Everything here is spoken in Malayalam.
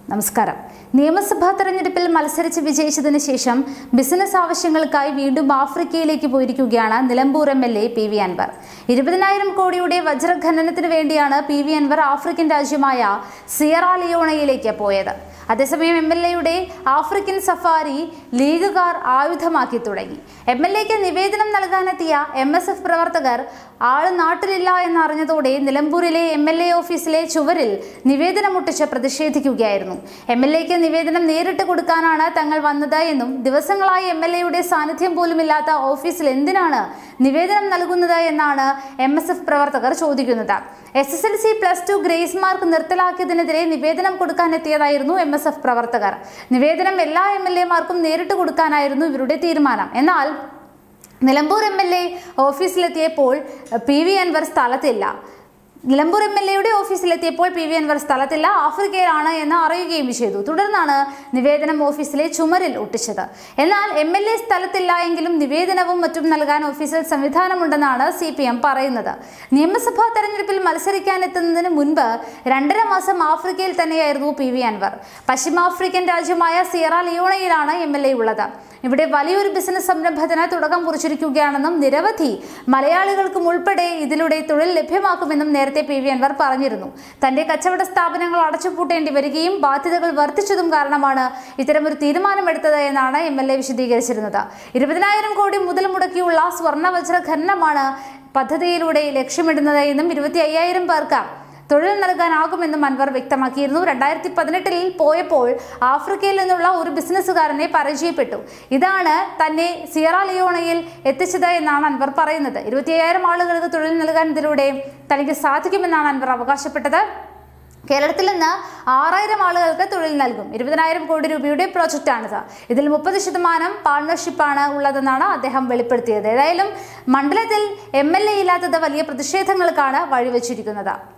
നമസ്കാരം. നിയമസഭാ തെരഞ്ഞെടുപ്പിൽ മത്സരിച്ച് വിജയിച്ചതിന് ശേഷം ബിസിനസ് ആവശ്യങ്ങൾക്കായി വീണ്ടും ആഫ്രിക്കയിലേക്ക് പോയിരിക്കുകയാണ് നിലമ്പൂർ MLA PV അൻവർ. 20,000 കോടിയുടെ വജ്രഖനനത്തിന് വേണ്ടിയാണ് PV അൻവർ ആഫ്രിക്കൻ രാജ്യമായ സിയറ ലിയോണയിലേക്ക് പോയത്. അതേസമയം MLAയുടെ ആഫ്രിക്കൻ സഫാരി ലീഗുകാർ ആയുധമാക്കി തുടങ്ങി. MLAക്ക് നിവേദനം നൽകാനെത്തിയ MSF പ്രവർത്തകർ ആള് നാട്ടിലില്ല എന്നറിഞ്ഞതോടെ നിലമ്പൂരിലെ MLA ഓഫീസിലെ ചുവരിൽ നിവേദനമൊട്ടിച്ച് പ്രതിഷേധിക്കുകയായിരുന്നു. MLAക്ക് നിവേദനം നേരിട്ട് കൊടുക്കാനാണ് തങ്ങൾ വന്നത് എന്നും ദിവസങ്ങളായി MLAയുടെ സാന്നിധ്യം പോലുമില്ലാത്ത ഓഫീസിൽ എന്തിനാണ് നിവേദനം നൽകുന്നത് എന്നാണ് MSF പ്രവർത്തകർ ചോദിക്കുന്നത്. SSLC +2 ഗ്രേസ് മാർക്ക് നിർത്തലാക്കിയതിനെതിരെ നിവേദനം കൊടുക്കാനെത്തിയതായിരുന്നു MSF പ്രവർത്തകർ. നിവേദനം എല്ലാ MLAമാർക്കും നേരിട്ട് കൊടുക്കാനായിരുന്നു ഇവരുടെ തീരുമാനം. എന്നാൽ Nilambur MLA ഓഫീസിലെത്തിയപ്പോൾ PV Anwar സ്ഥലത്തില്ല. Nilambur MLAയുടെ ഓഫീസിലെത്തിയപ്പോൾ PV Anwar സ്ഥലത്തില്ല, ആഫ്രിക്കയിലാണ് എന്ന് അറിയുകയും ചെയ്തു. തുടർന്നാണ് നിവേദനം ഓഫീസിലെ ചുമരിൽ ഒട്ടിച്ചത്. എന്നാൽ MLA സ്ഥലത്തില്ല എങ്കിലും നിവേദനവും മറ്റും നൽകാൻ ഓഫീസിൽ സംവിധാനമുണ്ടെന്നാണ് CPM പറയുന്നത്. നിയമസഭാ തെരഞ്ഞെടുപ്പിൽ മത്സരിക്കാനെത്തുന്നതിന് മുൻപ് 2.5 മാസം ആഫ്രിക്കയിൽ തന്നെയായിരുന്നു PV അൻവർ. പശ്ചിമാഫ്രിക്കൻ രാജ്യമായ സിയറ ലിയോണയിലാണ് MLA ഉള്ളത്. ഇവിടെ വലിയൊരു ബിസിനസ് സംരംഭത്തിന് തുടക്കം കുറിച്ചിരിക്കുകയാണെന്നും നിരവധി മലയാളികൾക്കും ഉൾപ്പെടെ ഇതിലൂടെ തൊഴിൽ ലഭ്യമാക്കുമെന്നും നേരത്തെ PV അൻവർ പറഞ്ഞിരുന്നു. തന്റെ കച്ചവട സ്ഥാപനങ്ങൾ അടച്ചുപൂട്ടേണ്ടി വരികയും ബാധ്യതകൾ വർദ്ധിച്ചതും കാരണമാണ് ഇത്തരമൊരു തീരുമാനമെടുത്തത് എന്നാണ് MLA വിശദീകരിച്ചിരുന്നത്. 20,000 കോടി മുതൽ മുടക്കിയുള്ള സ്വർണ്ണ വജ്ര ഖനനമാണ് പദ്ധതിയിലൂടെ ലക്ഷ്യമിടുന്നത് എന്നും 25,000 പേർക്ക് തൊഴിൽ നൽകാനാകുമെന്നും അൻവർ വ്യക്തമാക്കിയിരുന്നു. 2018 പോയപ്പോൾ ആഫ്രിക്കയിൽ നിന്നുള്ള ഒരു ബിസിനസ്സുകാരനെ പരിചയപ്പെട്ടു. ഇതാണ് തന്നെ സിയറ ലിയോണയിൽ എത്തിച്ചത് എന്നാണ് അൻവർ പറയുന്നത്. 25,000 ആളുകൾക്ക് തൊഴിൽ നൽകാൻ ഇതിലൂടെ തനിക്ക് സാധിക്കുമെന്നാണ് അൻവർ അവകാശപ്പെട്ടത്. കേരളത്തിൽ നിന്ന് 6,000 ആളുകൾക്ക് തൊഴിൽ നൽകും. 20,000 കോടി രൂപയുടെ പ്രോജക്റ്റാണിത്. ഇതിൽ 30% പാർട്ണർഷിപ്പാണ് ഉള്ളതെന്നാണ് അദ്ദേഹം വെളിപ്പെടുത്തിയത്. ഏതായാലും മണ്ഡലത്തിൽ MLA ഇല്ലാത്തത് വലിയ പ്രതിഷേധങ്ങൾക്കാണ് വഴിവെച്ചിരിക്കുന്നത്.